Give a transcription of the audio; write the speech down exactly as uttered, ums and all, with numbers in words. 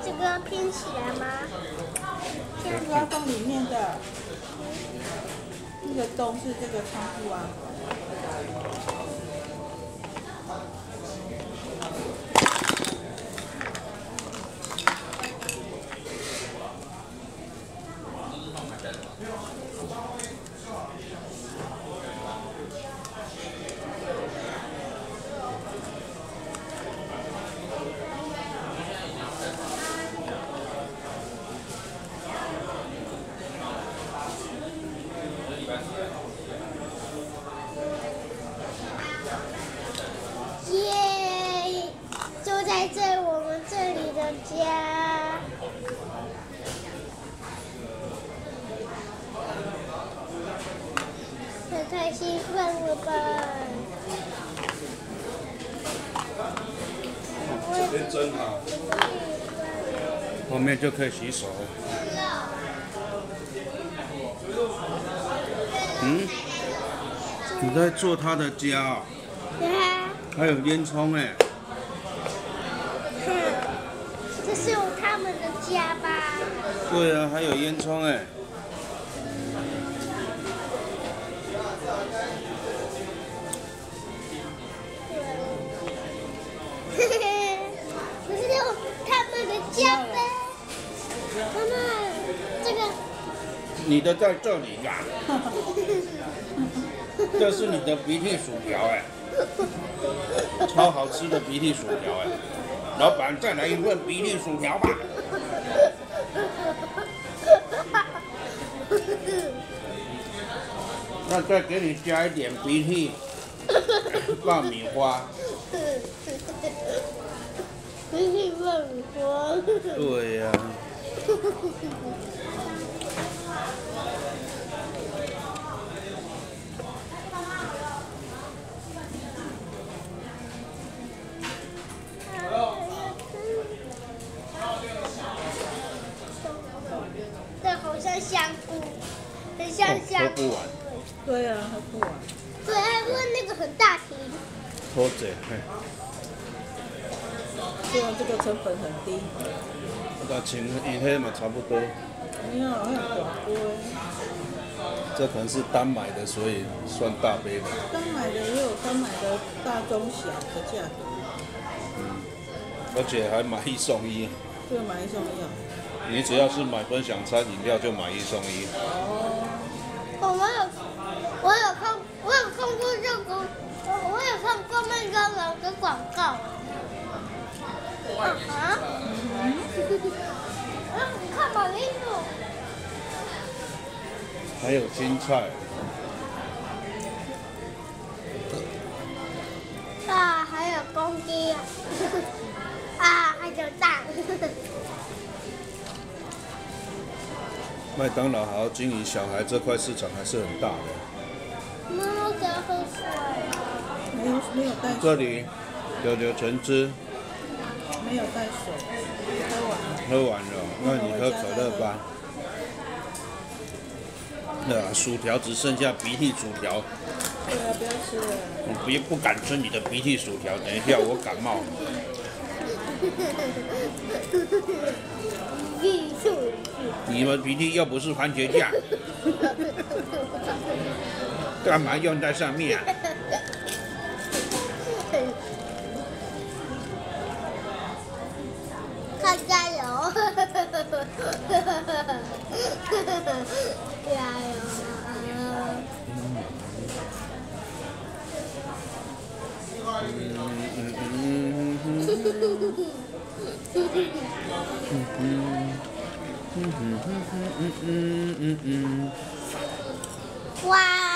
这个拼起来吗？ 这个要放里面的，那个洞是这个仓库啊。 耶！就在这我们这里的家，这太兴奋了吧！ 这边真好，后面就可以洗手。嗯？你在做他的家、哦？ 对啊。 还有烟囱哎。 哼，这是他们的家吧？ 对啊，还有烟囱哎。 嘿嘿，这是他们的家呗。妈妈，这个。 你的在这里呀、这是你的鼻涕薯条哎，超好吃的鼻涕薯条哎，老板再来一份鼻涕薯条吧。那再给你加一点鼻涕爆米花。 鼻涕爆米花。 对呀、 这好像香菇，很像香菇。 喝不完。 对啊，喝不完。 对，因为那个很大瓶。 好济，嘿。 虽然这个成本很低。 那请伊迄嘛差不多。 没有，还有广播。 这可能是单买的，所以算大杯的。 单买的也有单买的大中小的价格。 嗯，而且还买一送一。 这个买一送一啊。 你只要是买分享餐饮料就买一送一。 哦。 我们有，我有看，我有看过这个，我有看过那个两个广告。啊啊！嗯，你看马铃薯。 还有青菜。 啊，还有公鸡啊！啊，还有蛋。 麦当劳好好经营小孩这块市场还是很大的。 妈妈在喝水。 没有没有带水。 这里有柳橙汁。 没有带水，喝完了。 喝完了，那你喝可乐吧。对啊，薯条只剩下鼻涕薯条。 对啊，不要吃了。 我别不敢吃你的鼻涕薯条，等一下我感冒。你们鼻涕又不是番茄酱，干嘛用在上面啊？ 看加油！加油！哇！